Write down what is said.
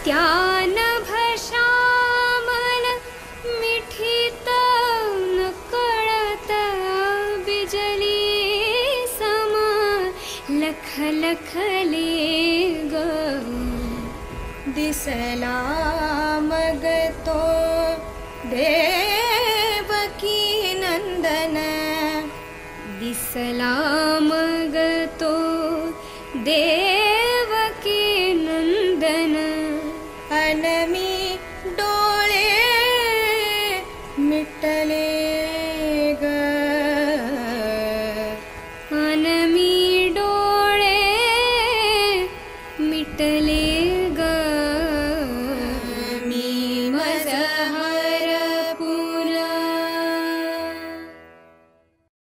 नभश्यामल मिठित न कळत बिजली सम लख लखले ग दिसला मग तो देवकी नंदन दिसला मग तो